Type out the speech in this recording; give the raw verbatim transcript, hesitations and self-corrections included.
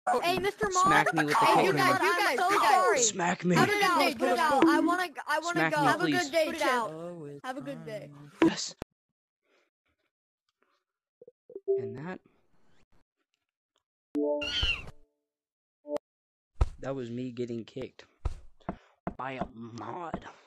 Hey, Mister Mod. Smack me with the Hey, kick you guys, hammer. you guys, so sorry. Smack me. Have a good day. Put it out. I wanna, I wanna Smack go. me, Have a please. good day, Chow. Have a good day. Yes. And that. That was me getting kicked by a mod.